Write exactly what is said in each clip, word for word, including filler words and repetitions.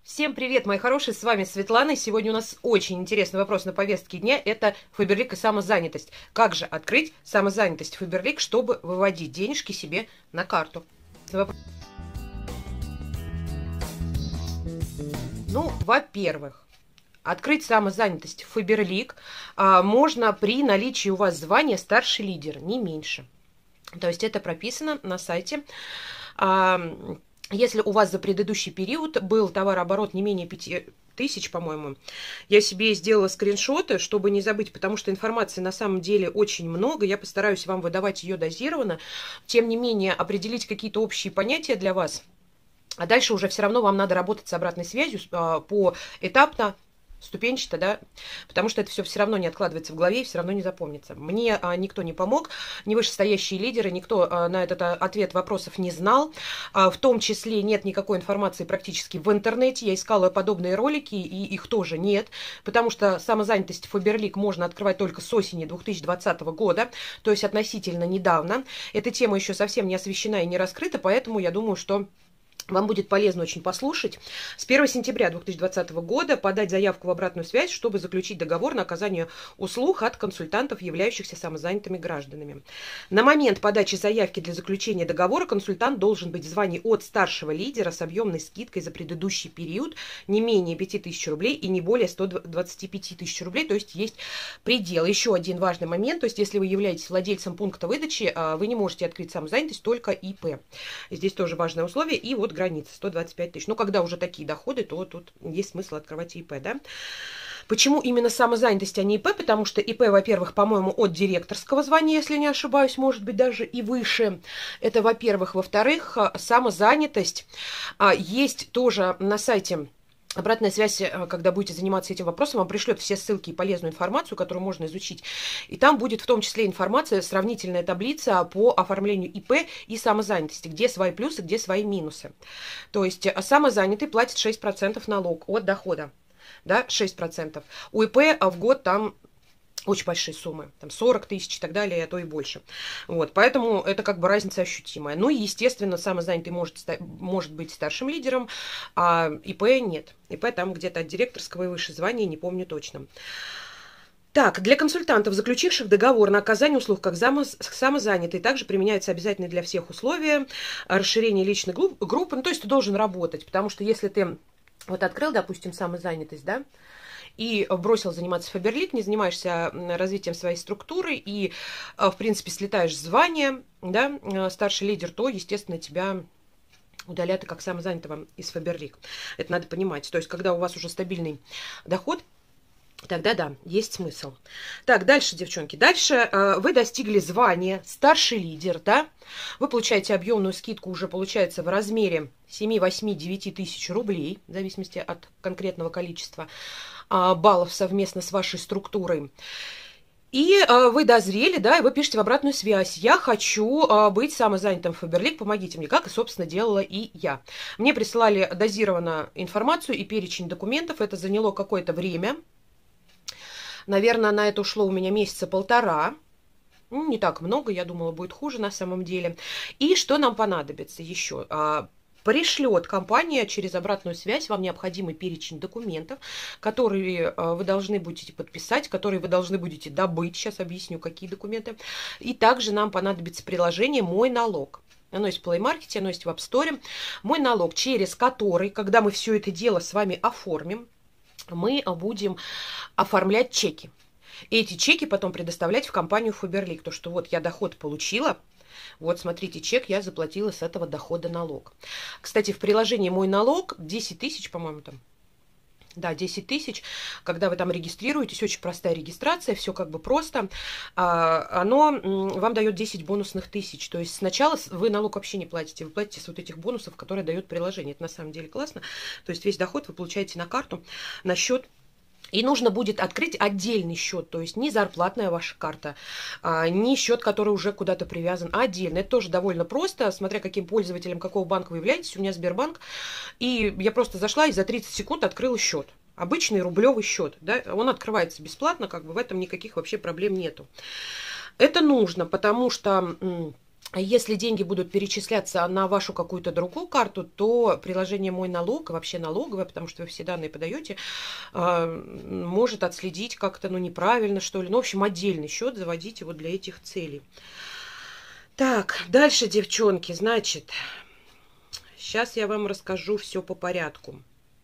Всем привет, мои хорошие, с вами Светлана. Сегодня у нас очень интересный вопрос на повестке дня. Это Фаберлик и самозанятость. Как же открыть самозанятость Фаберлик, чтобы выводить денежки себе на карту? Ну, во-первых, открыть самозанятость Фаберлик а, можно при наличии у вас звания старший лидер, не меньше. То есть это прописано на сайте. А, Если у вас за предыдущий период был товарооборот не менее пяти тысяч, по-моему, я себе сделала скриншоты, чтобы не забыть, потому что информации на самом деле очень много. Я постараюсь вам выдавать ее дозированно. Тем не менее, определить какие-то общие понятия для вас. А дальше уже все равно вам надо работать с обратной связью поэтапно, ступенчато, да, потому что это все все равно не откладывается в голове и все равно не запомнится. Мне а, никто не помог, ни вышестоящие лидеры, никто а, на этот а, ответ вопросов не знал. А, в том числе нет никакой информации практически в интернете. Я искала подобные ролики, и их тоже нет, потому что самозанятость Фаберлик можно открывать только с осени две тысячи двадцатого года, то есть относительно недавно. Эта тема еще совсем не освещена и не раскрыта, поэтому я думаю, что вам будет полезно очень послушать. С первого сентября две тысячи двадцатого года подать заявку в обратную связь, чтобы заключить договор на оказание услуг от консультантов, являющихся самозанятыми гражданами. На момент подачи заявки для заключения договора консультант должен быть в звании от старшего лидера с объемной скидкой за предыдущий период не менее пяти тысяч рублей и не более ста двадцати пяти тысяч рублей, то есть есть предел. Еще один важный момент, то есть если вы являетесь владельцем пункта выдачи, вы не можете открыть самозанятость, только ИП. Здесь тоже важное условие. И вот граница сто двадцать пять тысяч. Но когда уже такие доходы, то тут есть смысл открывать ИП, да? Почему именно самозанятость, а не ИП? Потому что ИП, во-первых, по-моему, от директорского звания, если не ошибаюсь, может быть, даже и выше. Это, во-первых. Во-вторых, самозанятость есть тоже на сайте. Обратная связь, когда будете заниматься этим вопросом, вам пришлет все ссылки и полезную информацию, которую можно изучить. И там будет в том числе информация, сравнительная таблица по оформлению ИП и самозанятости, где свои плюсы, где свои минусы. То есть самозанятый платит шесть процентов налог от дохода. Да, шесть процентов. У ИП в год там очень большие суммы, там сорок тысяч и так далее, а то и больше. Вот, поэтому это как бы разница ощутимая. Ну и, естественно, самозанятый может, может быть старшим лидером, а ИП нет. ИП там где-то от директорского и выше звания, не помню точно. Так, для консультантов, заключивших договор на оказание услуг как самозанятый, также применяется обязательно для всех условия расширения личной группы. Ну, то есть ты должен работать, потому что если ты вот открыл, допустим, самозанятость, да, и бросил заниматься Фаберлик, не занимаешься развитием своей структуры и, в принципе, слетаешь в звание, да, старший лидер, то, естественно, тебя удалят и как самозанятого из Фаберлик. Это надо понимать. То есть, когда у вас уже стабильный доход, тогда да, есть смысл. Так, дальше, девчонки. Дальше э, вы достигли звания старший лидер, да? Вы получаете объемную скидку уже, получается, в размере семи, восьми, девяти тысяч рублей, в зависимости от конкретного количества э, баллов совместно с вашей структурой. И э, вы дозрели, да, и вы пишете в обратную связь. Я хочу э, быть самозанятым в Фаберлик, помогите мне, как и, собственно, делала и я. Мне присылали дозированно информацию и перечень документов. Это заняло какое-то время. Наверное, на это ушло у меня месяца полтора. Ну, не так много, я думала, будет хуже на самом деле. И что нам понадобится еще? Пришлет компания через обратную связь вам необходимый перечень документов, которые вы должны будете подписать, которые вы должны будете добыть. Сейчас объясню, какие документы. И также нам понадобится приложение «Мой налог». Оно есть в Play Market, оно есть в App Store. «Мой налог», через который, когда мы все это дело с вами оформим, мы будем оформлять чеки. И эти чеки потом предоставлять в компанию Фаберлик. То, что вот я доход получила, вот смотрите, чек я заплатила с этого дохода налог. Кстати, в приложении «Мой налог» десять тысяч, по-моему, там. Да, десять тысяч, когда вы там регистрируетесь, очень простая регистрация, все как бы просто, оно вам дает десять бонусных тысяч. То есть сначала вы налог вообще не платите, вы платите с вот этих бонусов, которые дает приложение. Это на самом деле классно. То есть весь доход вы получаете на карту, на счет. И нужно будет открыть отдельный счет, то есть не зарплатная ваша карта, не счет, который уже куда-то привязан, а отдельно. Это тоже довольно просто, смотря каким пользователем какого банка вы являетесь. У меня Сбербанк, и я просто зашла и за тридцать секунд открыла счет. Обычный рублевый счет, да, он открывается бесплатно, как бы в этом никаких вообще проблем нету. Это нужно, потому что Если деньги будут перечисляться на вашу какую-то другую карту, то приложение «Мой налог», вообще налоговое, потому что вы все данные подаете, может отследить как-то, ну, неправильно, что ли. Ну, в общем, отдельный счет заводите вот для этих целей. Так, дальше, девчонки, значит, сейчас я вам расскажу все по порядку.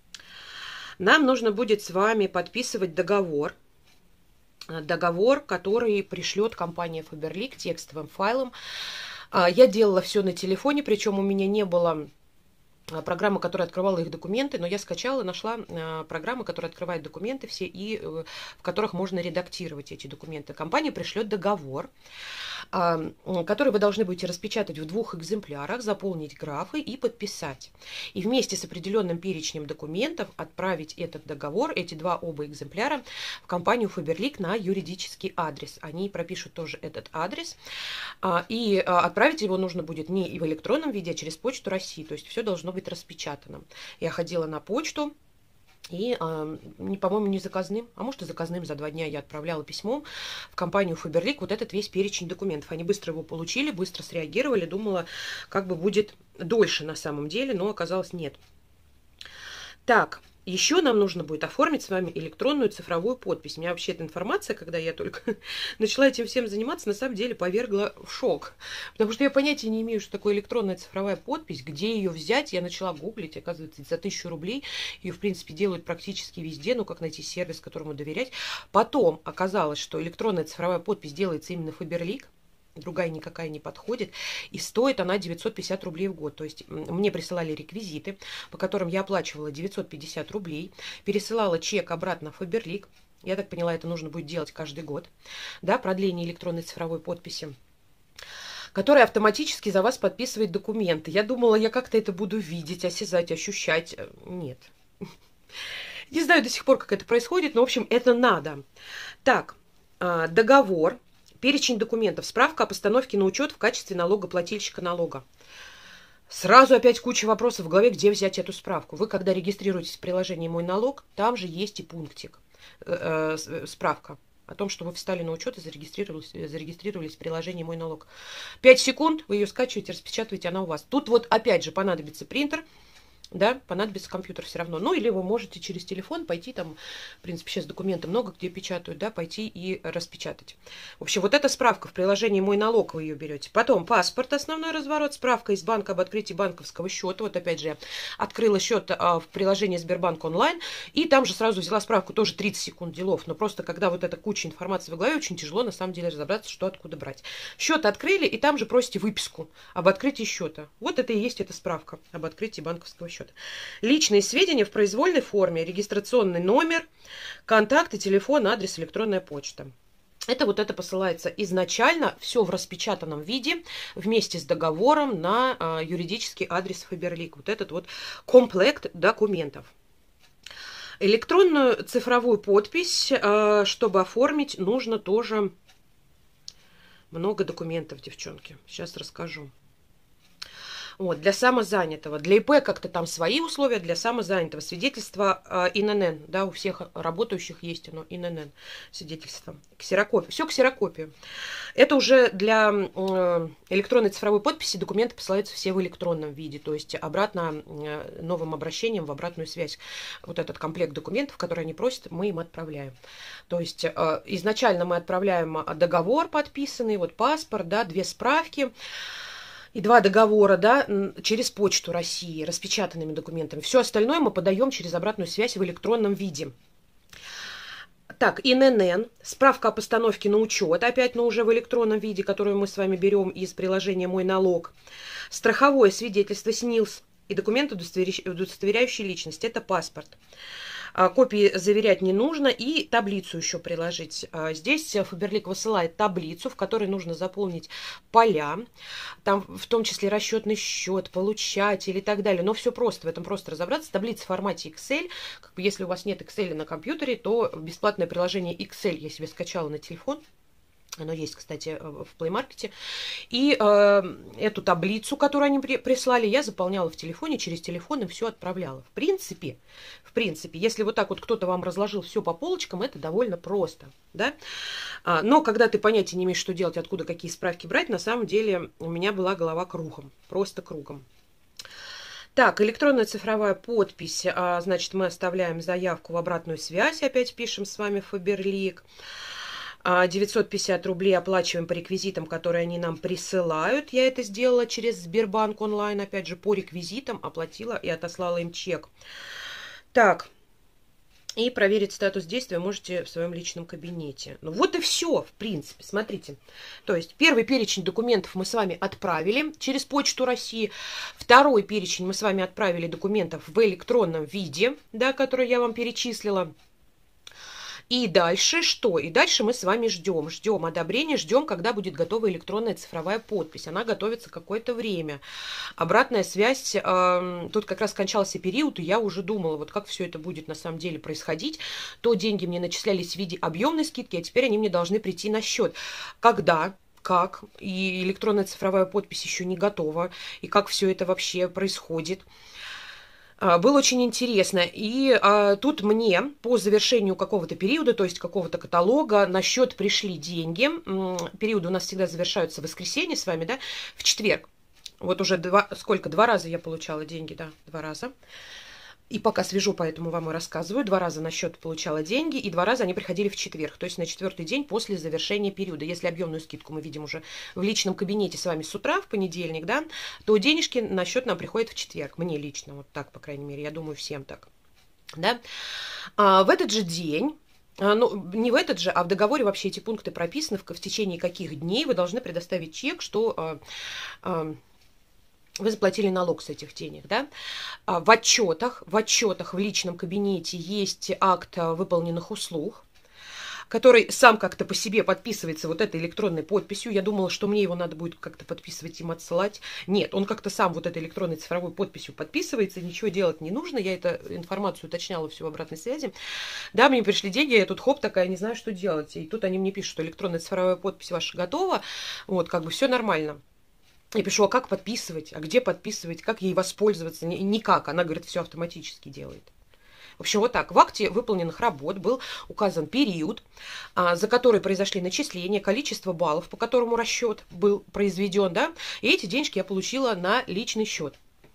Нам нужно будет с вами подписывать договор. Договор, который пришлет компания Faberlic текстовым файлом. Я делала все на телефоне, причем у меня не было программы, которая открывала их документы, но я скачала, нашла программы, которые открывают документы все и в которых можно редактировать эти документы. Компания пришлет договор, который вы должны будете распечатать в двух экземплярах, заполнить графы и подписать. И вместе с определенным перечнем документов отправить этот договор, эти два оба экземпляра, в компанию Faberlic на юридический адрес. Они пропишут тоже этот адрес. И отправить его нужно будет не в электронном виде, а через Почту России. То есть все должно быть распечатано. Я ходила на почту. И, э, по-моему, не заказным, а может и заказным, за два дня я отправляла письмо в компанию Faberlic, вот этот весь перечень документов. Они быстро его получили, быстро среагировали, думала, как бы будет дольше на самом деле, но оказалось нет. Так, еще нам нужно будет оформить с вами электронную цифровую подпись. Меня вообще эта информация, когда я только начала этим всем заниматься, на самом деле повергла в шок. Потому что я понятия не имею, что такое электронная цифровая подпись, где ее взять. Я начала гуглить, оказывается, за тысячу рублей ее, в принципе, делают практически везде, ну, как найти сервис, которому доверять. Потом оказалось, что электронная цифровая подпись делается именно Faberlic. Другая никакая не подходит, и стоит она девятьсот пятьдесят рублей в год. То есть мне присылали реквизиты, по которым я оплачивала девятьсот пятьдесят рублей, пересылала чек обратно в Faberlic. Я так поняла, это нужно будет делать каждый год, да, продление электронной цифровой подписи, которая автоматически за вас подписывает документы. Я думала, я как-то это буду видеть, осязать, ощущать. Нет. Не знаю до сих пор, как это происходит, но, в общем, это надо. Так, договор. Перечень документов. Справка о постановке на учет в качестве налогоплательщика налога. Сразу опять куча вопросов в голове, где взять эту справку. Вы, когда регистрируетесь в приложении «Мой налог», там же есть и пунктик. Э, э, справка о том, что вы встали на учет и зарегистрировались, зарегистрировались в приложении «Мой налог». Пять секунд, вы ее скачиваете, распечатываете, она у вас. Тут вот опять же понадобится принтер. Да, понадобится компьютер все равно. Ну, или вы можете через телефон пойти, там, в принципе, сейчас документы много где печатают, да, пойти и распечатать. В общем, вот эта справка в приложении «Мой налог», вы ее берете. Потом паспорт, основной разворот, справка из банка об открытии банковского счета. Вот опять же я открыла счет а, в приложении Сбербанк онлайн, и там же сразу взяла справку, тоже тридцать секунд делов. Но просто когда вот эта куча информации в голове, очень тяжело на самом деле разобраться, что откуда брать. Счет открыли, и там же просите выписку об открытии счета. Вот это и есть эта справка об открытии банковского счета. Личные сведения в произвольной форме, регистрационный номер, контакты, телефон, адрес, электронная почта. Это вот это посылается изначально, все в распечатанном виде, вместе с договором на а, юридический адрес Faberlic. Вот этот вот комплект документов. Электронную цифровую подпись, а, чтобы оформить, нужно тоже много документов, девчонки. Сейчас расскажу. Вот, для самозанятого. Для ИП как-то там свои условия, для самозанятого. Свидетельство э, ИНН, да, у всех работающих есть оно, ИНН, свидетельство. Ксерокопия. Все ксерокопия. Это уже для э, электронной цифровой подписи документы посылаются все в электронном виде, то есть обратно э, новым обращением в обратную связь. Вот этот комплект документов, который они просят, мы им отправляем. То есть э, изначально мы отправляем договор подписанный, вот паспорт, да, две справки, и два договора, да, через Почту России, распечатанными документами. Все остальное мы подаем через обратную связь в электронном виде. Так, ИНН, справка о постановке на учет, опять, но уже в электронном виде, которую мы с вами берем из приложения «Мой налог». Страховое свидетельство СНИЛС и документ, удостоверяющий личность, это паспорт. Копии заверять не нужно, и таблицу еще приложить. Здесь Faberlic высылает таблицу, в которой нужно заполнить поля, там в том числе расчетный счет, получатель и так далее. Но все просто, в этом просто разобраться. Таблица в формате Excel. Как бы, если у вас нет Excel на компьютере, то бесплатное приложение Excel я себе скачала на телефон. Оно есть, кстати, в Play Market. И э, эту таблицу, которую они при, прислали, я заполняла в телефоне, через телефон и все отправляла. В принципе, в принципе, если вот так вот кто-то вам разложил все по полочкам, это довольно просто, да? А, но когда ты понятия не имеешь, что делать, откуда какие справки брать, на самом деле у меня была голова кругом, просто кругом. Так, электронная цифровая подпись, а, значит, мы оставляем заявку в обратную связь, опять пишем с вами Faberlic. девятьсот пятьдесят рублей оплачиваем по реквизитам, которые они нам присылают. Я это сделала через Сбербанк онлайн, опять же, по реквизитам оплатила и отослала им чек. Так, и проверить статус действия можете в своем личном кабинете. Ну вот и все, в принципе, смотрите. То есть первый перечень документов мы с вами отправили через Почту России. Второй перечень мы с вами отправили документов в электронном виде, да, который я вам перечислила. И дальше что? И дальше мы с вами ждем. Ждем одобрения, ждем, когда будет готова электронная цифровая подпись. Она готовится какое-то время. Обратная связь. Э, тут как раз кончался период, и я уже думала, вот как все это будет на самом деле происходить. То деньги мне начислялись в виде объемной скидки, а теперь они мне должны прийти на счет. Когда? Как? И электронная цифровая подпись еще не готова. И как все это вообще происходит? Было очень интересно. И а, тут мне по завершению какого-то периода, то есть какого-то каталога, на счет пришли деньги. Периоды у нас всегда завершаются в воскресенье с вами, да, в четверг. Вот уже два, сколько, два раза я получала деньги, да, два раза. И пока свяжу, поэтому вам и рассказываю. Два раза на счет получала деньги, и два раза они приходили в четверг, то есть на четвертый день после завершения периода. Если объемную скидку мы видим уже в личном кабинете с вами с утра, в понедельник, да, то денежки на счет нам приходят в четверг. Мне лично, вот так, по крайней мере, я думаю, всем так. Да? А в этот же день... Ну, не в этот же, а в договоре вообще эти пункты прописаны, в, в течение каких дней вы должны предоставить чек, что... А, а, вы заплатили налог с этих денег, да? В отчетах, в отчетах в личном кабинете есть акт выполненных услуг, который сам как-то по себе подписывается вот этой электронной подписью. Я думала, что мне его надо будет как-то подписывать, им отсылать. Нет, он как-то сам вот этой электронной цифровой подписью подписывается, ничего делать не нужно. Я эту информацию уточняла всю в обратной связи. Да, мне пришли деньги, я тут хоп, такая, не знаю, что делать. И тут они мне пишут, что электронная цифровая подпись ваша готова. Вот, как бы все нормально. Я пишу, а как подписывать, а где подписывать, как ей воспользоваться, никак. Она говорит, все автоматически делает. В общем, вот так. В акте выполненных работ был указан период, за который произошли начисления, количество баллов, по которому расчет был произведен, да, и эти денежки я получила на личный счет.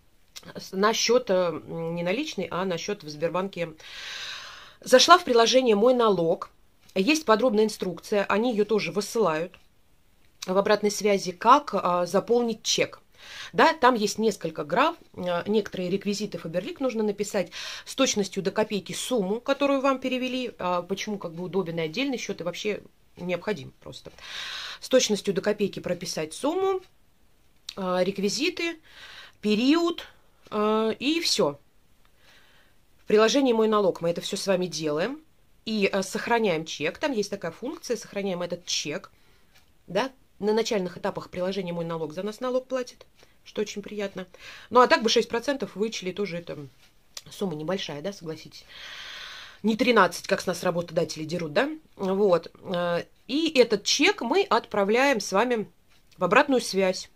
На счет, не на личный, а на счет в Сбербанке. Зашла в приложение «Мой налог». Есть подробная инструкция, они ее тоже высылают в обратной связи, как а, заполнить чек. Да, там есть несколько граф, а, некоторые реквизиты Faberlic нужно написать с точностью до копейки сумму, которую вам перевели, а, почему как бы удобен и отдельный счет, и вообще необходим просто. С точностью до копейки прописать сумму, а, реквизиты, период а, и все. В приложении «Мой налог» мы это все с вами делаем и а, сохраняем чек. Там есть такая функция, сохраняем этот чек, да. На начальных этапах приложения «Мой налог» за нас налог платит, что очень приятно. Ну, а так бы шесть процентов вычли, тоже это сумма небольшая, да, согласитесь. Не тринадцать, как с нас работодатели дерут, да. Вот. И этот чек мы отправляем с вами в обратную связь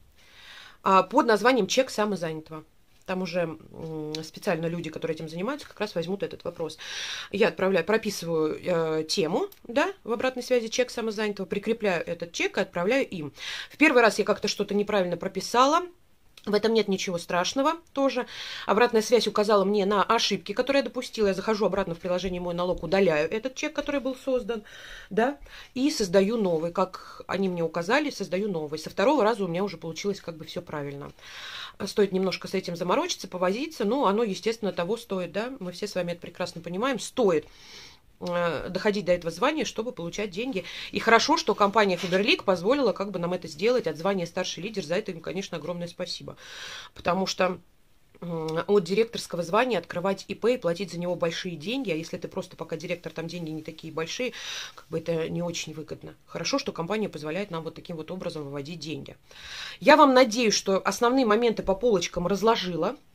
под названием «Чек самозанятого». Там уже специально люди, которые этим занимаются, как раз возьмут этот вопрос. Я отправляю, прописываю э, тему, да, в обратной связи чек самозанятого, прикрепляю этот чек и отправляю им. В первый раз я как-то что-то неправильно прописала. В этом нет ничего страшного тоже. Обратная связь указала мне на ошибки, которые я допустила. Я захожу обратно в приложение «Мой налог», удаляю этот чек, который был создан, да, и создаю новый. Как они мне указали, создаю новый. Со второго раза у меня уже получилось как бы все правильно. Стоит немножко с этим заморочиться, повозиться, но оно, естественно, того стоит, да. Мы все с вами это прекрасно понимаем. Стоит доходить до этого звания, чтобы получать деньги. И хорошо, что компания Faberlic позволила как бы нам это сделать от звания старший лидер. За это им, конечно, огромное спасибо. Потому что от директорского звания открывать ИП и платить за него большие деньги, а если ты просто пока директор, там деньги не такие большие, как бы это не очень выгодно. Хорошо, что компания позволяет нам вот таким вот образом выводить деньги. Я вам надеюсь, что основные моменты по полочкам разложила.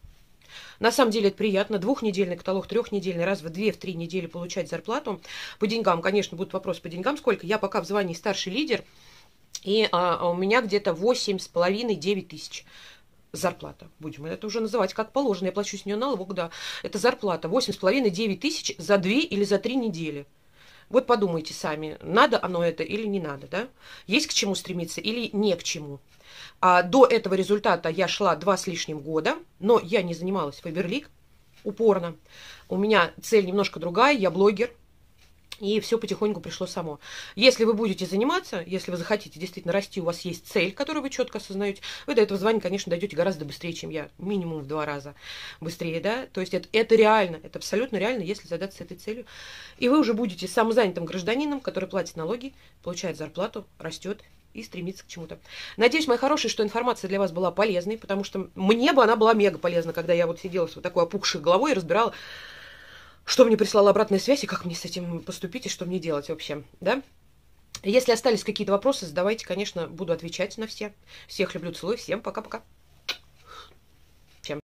На самом деле это приятно. Двухнедельный каталог, трехнедельный, раз в две, в три недели получать зарплату. По деньгам, конечно, будут вопросы по деньгам. Сколько? Я пока в звании старший лидер, и а, у меня где-то восемь с половиной — девять тысяч. Зарплата. Будем это уже называть как положено. Я плачу с нее налог, да. Это зарплата. восемь с половиной — девять тысяч за две или за три недели. Вот подумайте сами, надо оно это или не надо, да? Есть к чему стремиться или не к чему. А до этого результата я шла два с лишним года, но я не занималась Faberlic упорно. У меня цель немножко другая, я блогер. И все потихоньку пришло само. Если вы будете заниматься, если вы захотите действительно расти, у вас есть цель, которую вы четко осознаете, вы до этого звания, конечно, дойдете гораздо быстрее, чем я. Минимум в два раза быстрее, да. То есть это, это реально, это абсолютно реально, если задаться этой целью. И вы уже будете самозанятым гражданином, который платит налоги, получает зарплату, растет и стремится к чему-то. Надеюсь, мои хорошие, что информация для вас была полезной, потому что мне бы она была мега полезна, когда я вот сидела с вот такой опухшей головой и разбирала, что мне прислала обратная связь, и как мне с этим поступить, и что мне делать вообще, да? Если остались какие-то вопросы, задавайте, конечно, буду отвечать на все. Всех люблю, целую, всем пока-пока.